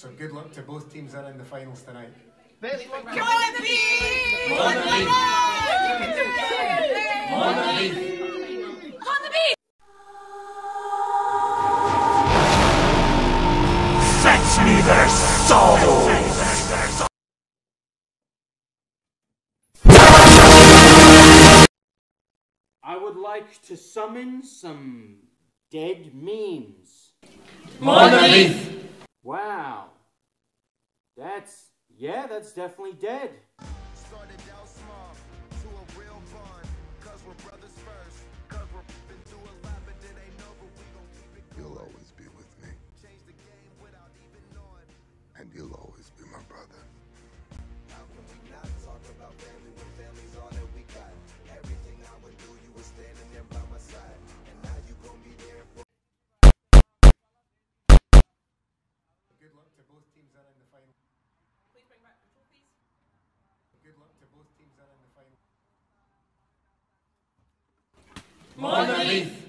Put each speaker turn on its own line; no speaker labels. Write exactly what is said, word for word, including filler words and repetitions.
So good luck to both teams that are in the finals tonight.
Best luck.
Come on, the beat!
On the beat! On the beat!
On the beat!
Fetch me their souls!
I would like to summon some dead memes.
Monolith!
Wow. That's, yeah, that's definitely dead.
Started out small to a real bond, cause we're brothers first, cause we're been through a lot, but it ain't over, we gon' keep it.
You'll always be with me,
Change the game without even knowing.
and you'll always be my brother.
How can we not talk about family when family's all that we got? Everything I would do, you were standing there by my side, and now you gon' be there for.
Good luck to both teams that are in the final.
Please bring back the trophies.
Good luck to both teams that are in the final.
Monolith!